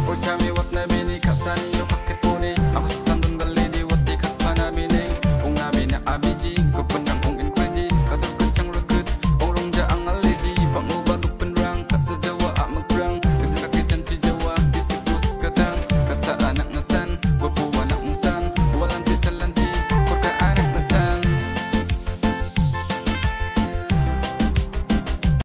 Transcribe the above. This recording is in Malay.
Ulchami wat na bini kapsani yo paket puni. Aku saksan dun gali di wat di kat pana bini. Unga bina abiji ko penang